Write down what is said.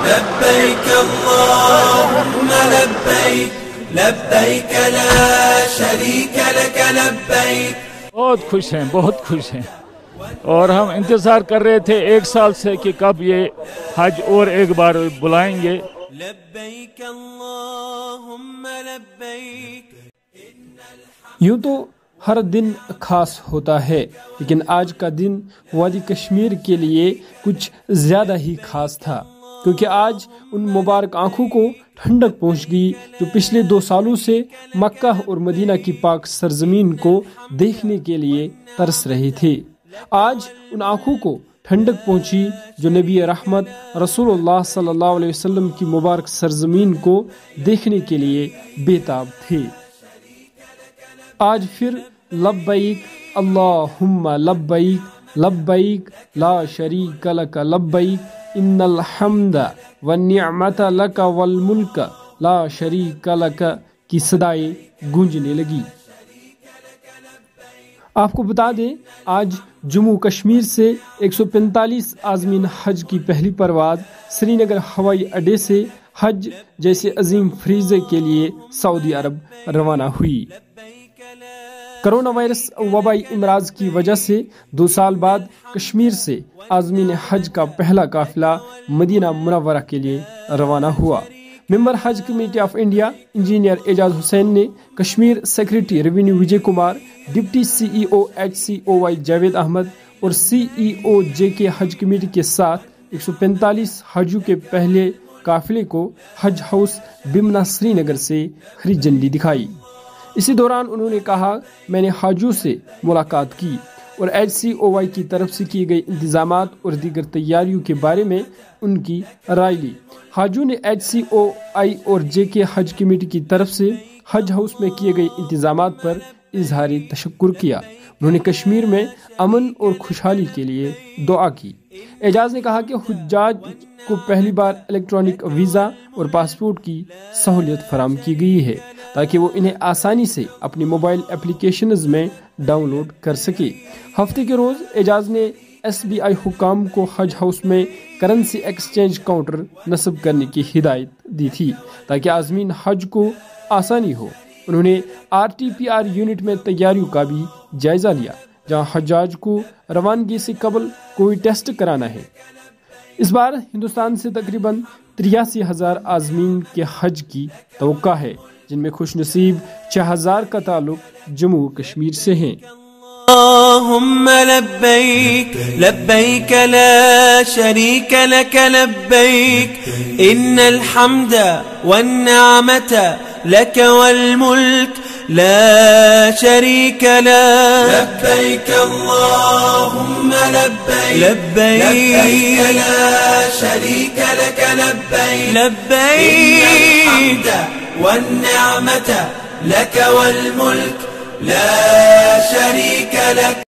لبيك اللهم لبيك لبيك لا شريك لك لبيك. بہت خوش ہیں، بہت خوش ہیں، اور ہم انتظار کر رہے تھے 1 سال سے کہ کب یہ حج اور ایک بار بلائیں گے. لبيك اللهم لبيك. یوں تو ہر دن خاص ہوتا ہے، لیکن آج کا دن وادی کشمیر کے لیے کچھ زیادہ ہی خاص تھا، کیونکہ آج ان مبارک آنکھوں کو ٹھنڈک پہنچ گئی جو پچھلے 2 سالوں سے مکہ اور مدینہ کی پاک سرزمین کو دیکھنے کے لیے ترس رہی تھی. آج ان آنکھوں کو ٹھنڈک پہنچی جو نبی رحمت رسول اللہ صلی اللہ علیہ وسلم کی مبارک سرزمین کو دیکھنے کے لیے بے تاب تھے. آج پھر لبیک اللہم لبیک لبیک لا شریک لک لبیک ان الحمد والنعمت لک والملک لا شریک لک کی صدائیں گونجنے لگی. آپ کو بتا دیں آج جموں کشمیر سے 145 عازمین حج کی پہلی پرواز سری نگر ہوائی اڈے سے حج جیسے عظیم فریضے کے لیے سعودی عرب روانہ ہوئی. کرونا وائرس وبائی امراض کی وجہ سے 2 سال بعد کشمیر سے عازمین حج کا پہلا قافلہ مدینہ منورہ کے لیے روانہ ہوا. Member Haj committee of India engineer Ijaz Hussain نے Kashmir secretary revenue Vijay Kumar, deputy C E O HCOY Javed Ahmed اور CEO JK حج کمیٹی کے ساتھ 145 حاجیوں کے پہلے قافلے کو حج ہاؤس بمنا سری نگر سے ہری جھنڈی دکھائی. اسی دوران انہوں نے کہا میں نے حاجیوں سے ملاقات کی اور HCOY کی طرف سے کیے گئے انتظامات اور دیگر تیاریوں کے بارے میں ان کی رائے لی. حاجیوں نے HCOY اور JK حج کمیٹی کی طرف سے حج ہاؤس میں کیے گئے انتظامات پر اظہار تشکر کیا. انہوں نے کشمیر میں امن اور خوشحالی کے لیے دعا کی. اعجاز نے کہا کہ حجاج کو پہلی بار الیکٹرانک ویزا اور پاسپورٹ کی سہولت فراہم کی گئی ہے تاکہ وہ انہیں آسانی سے اپنی موبائل اپلیکیشنز میں ڈاؤن لوڈ کر سکے. ہفتے کے روز اعجاز نے SBI حکام کو حج ہاؤس میں کرنسی ایکسچینج کاؤنٹر نصب کرنے کی ہدایت دی تھی تاکہ عازمین حج کو آسانی ہو. انہوں نے RTPR یونٹ میں تیاریوں کا بھی جائزہ لیا جہاں حجاج کو روانگی سے قبل کوئی ٹیسٹ کرانا ہے. اس بار ہندوستان سے تقریباً 83,000 عازمین کے حج کی توقع ہے جن میں خوش نصیب 6,000 کا تعلق جموں کشمیر سے ہیں. اللهم لبيك لبيك لا شريك لك لبيك إن الحمد والنعمة لك والملك لا شريك له. لبيك اللهم لبيك لبيك لا شريك لك لبيك لبيك إن الحمد والنعمة لك والملك لا شريك لك.